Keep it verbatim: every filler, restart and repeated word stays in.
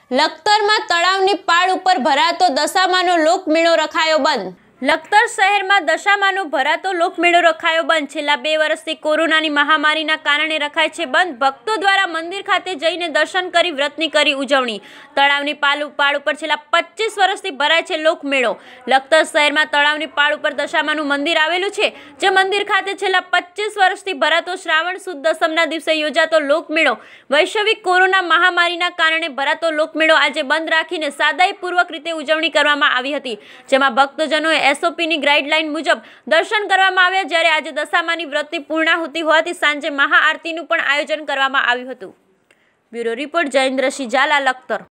લખતરમાં તળાવની પાળ ઉપર ભરાતો દશામાનો લોકમેળો રખાયો બંધ। લખતર શહેરમાં દશામાનો ભરાતો લોકમેળો રખાયો બંધ। છેલ્લા બે વર્ષથી કોરોનાની મહામારીના કારણે રખાય છે બંધ। ભક્તો દ્વારા મંદિર ખાતે જઈને દર્શન કરી વ્રતની કરી ઉજવણી। તળાવની પાળ પાળ ઉપર છેલ્લા પચીસ વર્ષથી ભરાય છે લોકમેળો। લખતર શહેરમાં તળાવની પાળ ઉપર દશામાનું મંદિર આવેલું છે, જે મંદિર ખાતે છેલ્લા પચીસ વર્ષથી ભરાતો શ્રાવણ સુદ દસમના દિવસે યોજાતો લોકમેળો વૈશ્વિક કોરોના મહામારીના કારણે ભરાતો લોકમેળો આજે બંધ રાખીને સાદાઈપૂર્વક રીતે ઉજવણી કરવામાં આવી હતી, જેમાં ભક્તજનોએ એસઓપીની ગાઈડલાઈન મુજબ દર્શન કરવામાં આવ્યા। જ્યારે આજે દશામાની વ્રતની પૂર્ણાહુતિ હોવાથી સાંજે મહાઆરતીનું પણ આયોજન કરવામાં આવ્યું હતું। Bureau report Jayendrasinh Zala, Lakhtar.